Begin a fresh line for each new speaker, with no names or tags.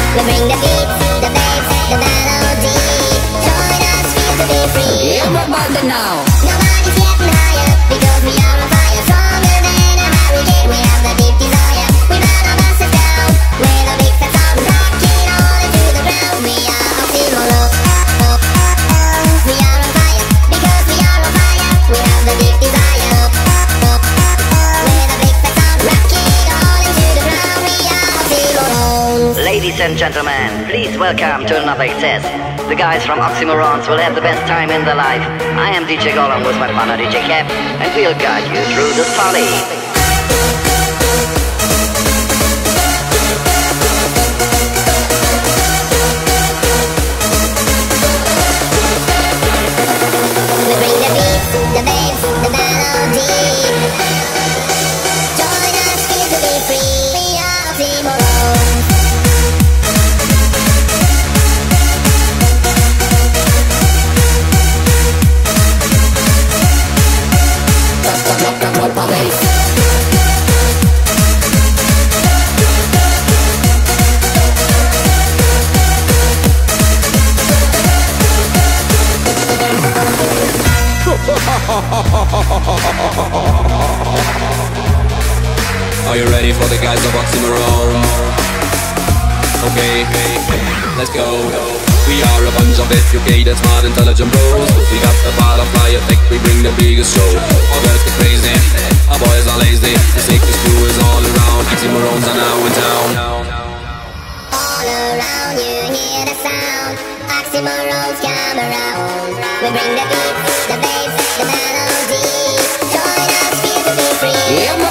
We bring the beats, the bass, the melody. Join us, feel to be free.
Everybody now.
Nobody's getting higher because we are on fire. Stronger than a hurricane, we have the deep desire. We burn our masses down with a big fat sound, rocking all into the ground. We are oxymoron. We are on fire because we are on fire. We have the deep desire with a big fat sound, rocking all into the ground. We are oxymoron.
Ladies and gentlemen, please welcome to another excess. The guys from Oxymorons will have the best time in their life. I am DJ Gollum with my partner DJ Cap, and we'll guide you through this party.
We bring the beats, the bass, the melody. Join us, feel to be free. We are Oxymoron.
Are you ready for the guys of Oxymoron? Okay, let's go. We are a bunch of educated, smart, intelligent bros. We got the butterfly effect, we bring the biggest show. Our girls get crazy, our boys are lazy. The sickest crew is all around. Oxymorons are now in town.
All around you hear the sound. Oxymorons come around. We bring the beats, the bass, the melody. Join us, feel to be free.